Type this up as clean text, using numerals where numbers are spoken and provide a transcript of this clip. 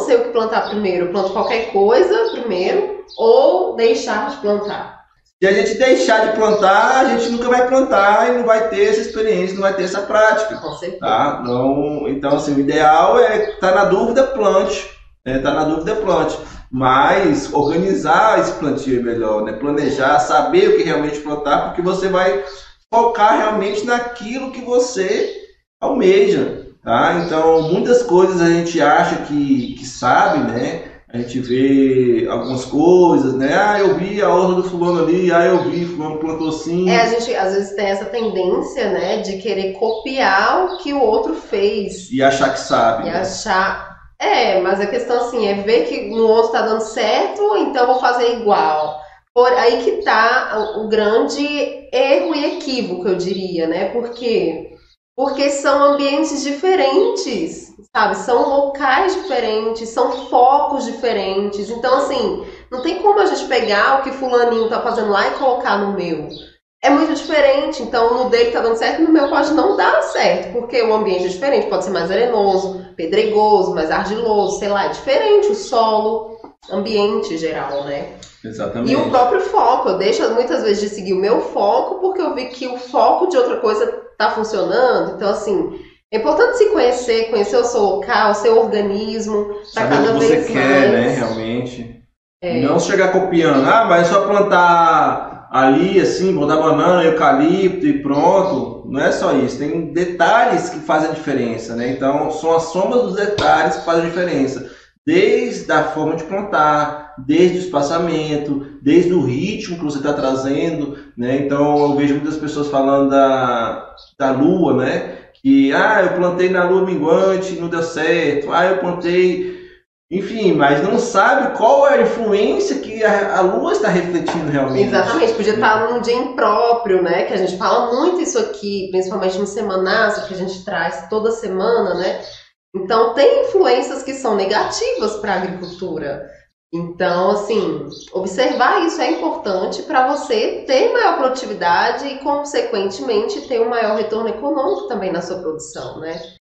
sei o que plantar primeiro, eu planto qualquer coisa primeiro ou deixar de plantar? Se a gente deixar de plantar, a gente nunca vai plantar e não vai ter essa experiência, não vai ter essa prática. Com certeza. Tá? Não, então, assim, o ideal é estar na dúvida, plante. Tá na dúvida, plante. Mas organizar esse plantio é melhor, né? Planejar, saber o que realmente plantar, porque você vai focar realmente naquilo que você almeja. Tá? Então, muitas coisas a gente acha que sabe, né? A gente vê algumas coisas, né? Ah, eu vi a horta do fulano ali, ah, eu vi, fulano plantou assim. A gente às vezes tem essa tendência, né, de querer copiar o que o outro fez. E achar que sabe. E achar... mas a questão assim, é ver que no outro tá dando certo, então eu vou fazer igual. Aí que tá o grande erro e equívoco, eu diria, né? Porque são ambientes diferentes, sabe? São locais diferentes, são focos diferentes. Então, assim, não tem como a gente pegar o que fulaninho tá fazendo lá e colocar no meu. É muito diferente. Então, no dele tá dando certo, no meu pode não dar certo. Porque o ambiente é diferente. Pode ser mais arenoso, pedregoso, mais argiloso, sei lá. É diferente o solo, ambiente geral, né? Exatamente. E o próprio foco. Eu deixo muitas vezes de seguir o meu foco porque eu vi que o foco de outra coisa tá funcionando. Então, assim, é importante se conhecer o seu local, o seu organismo, para cada vez mais. Saber o que você quer, né, realmente. Não chegar copiando. Ah, mas é só plantar ali, assim, botar banana, eucalipto e pronto. Não é só isso. Tem detalhes que fazem a diferença, né? Então, são as somas dos detalhes que fazem a diferença. Desde a forma de plantar, desde o espaçamento, desde o ritmo que você está trazendo, né? Então eu vejo muitas pessoas falando da lua, né? Que eu plantei na lua minguante, não deu certo. Eu plantei, enfim, mas não sabe qual é a influência que a lua está refletindo realmente. Exatamente, podia estar num dia impróprio, né? Que a gente fala muito isso aqui, principalmente no Semanaça, que a gente traz toda semana, né? Então, tem influências que são negativas para a agricultura. Então, assim, observar isso é importante para você ter maior produtividade e, consequentemente, ter um maior retorno econômico também na sua produção, né?